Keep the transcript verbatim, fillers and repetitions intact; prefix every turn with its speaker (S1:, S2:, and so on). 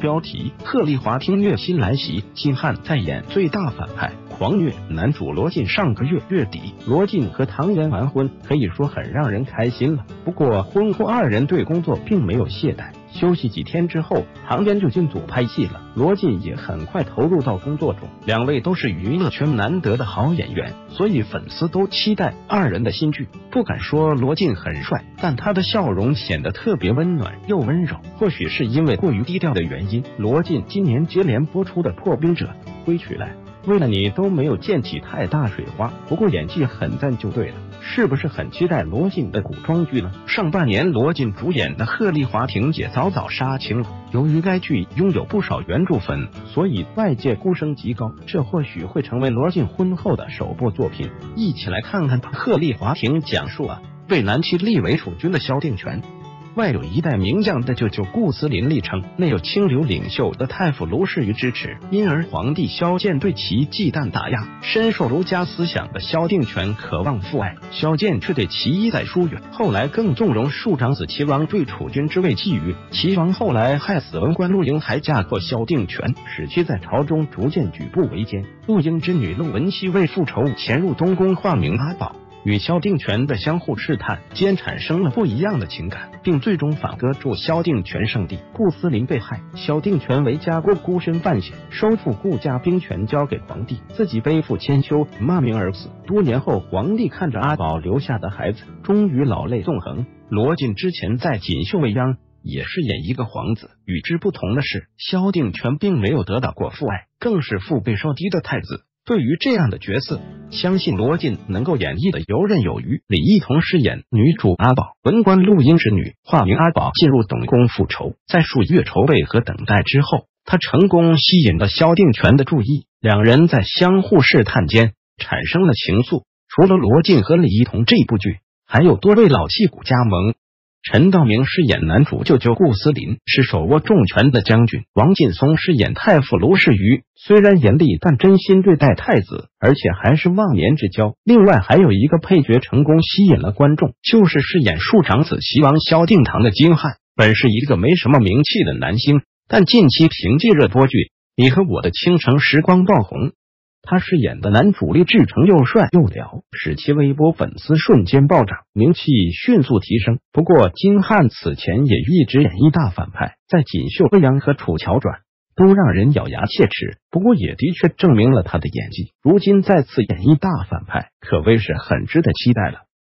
S1: 标题：鹤唳华听虐心来袭，金瀚在演最大反派。狂虐男主罗晋上个月月底，罗晋和唐嫣完婚，可以说很让人开心了。不过婚后二人对工作并没有懈怠，休息几天之后，唐嫣就进组拍戏了，罗晋也很快投入到工作中。两位都是娱乐圈难得的好演员，所以粉丝都期待二人的新剧。不敢说罗晋很帅，但他的笑容显得特别温暖又温柔。或许是因为过于低调的原因，罗晋今年接连播出的《破冰者》、《归去来》、为了你都没有溅起太大水花，不过演技很赞就对了。是不是很期待罗晋的古装剧呢？上半年罗晋主演的《鹤唳华亭》也早早杀青了。由于该剧拥有不少原著粉，所以外界呼声极高，这或许会成为罗晋婚后的首部作品。一起来看看吧。《鹤唳华亭》讲述啊，为南齐立为储君的萧定全，外有一代名将的舅舅顾思邻力撑，内有清流领袖的太傅卢士瑜支持，因而皇帝萧剑对其忌惮打压。深受儒家思想的萧定全渴望父爱，萧剑却对其一再疏远。后来更纵容庶长子齐王对储君之位觊觎，齐王后来害死文官陆婴，还嫁祸萧定全，使其在朝中逐渐举步维艰。陆婴之女陆文熙为复仇潜入东宫，化名阿宝，与萧定全的相互试探间产生了不一样的情感，并最终反戈助萧定全圣地顾思邻被害，萧定全为家国孤身犯险，收复顾家兵权交给皇帝，自己背负千秋，骂名而死。多年后，皇帝看着阿宝留下的孩子，终于老泪纵横。罗晋之前在《锦绣未央》也饰演一个皇子，与之不同的是，萧定全并没有得到过父爱，更是腹背受敌的太子。对于这样的角色，相信罗晋能够演绎的游刃有余。李一桐饰演女主阿宝，文官陆婴之女，化名阿宝，进入董宫复仇。在数月筹备和等待之后，她成功吸引了萧定全的注意，两人在相互试探间产生了情愫。除了罗晋和李一桐，这部剧还有多位老戏骨加盟。陈道明饰演男主舅舅顾思邻，是手握重权的将军。王劲松饰演太傅卢士瑜，虽然严厉，但真心对待太子，而且还是忘年之交。另外还有一个配角成功吸引了观众，就是饰演庶长子齐王萧定堂的金瀚。本是一个没什么名气的男星，但近期凭借热播剧《你和我的倾城时光》爆红。他饰演的男主力志成又帅又屌，使其微博粉丝瞬间暴涨，名气迅速提升。不过金瀚此前也一直演绎大反派，在《锦绣未央》和《楚乔传》都让人咬牙切齿，不过也的确证明了他的演技。如今再次演绎大反派，可谓是很值得期待了。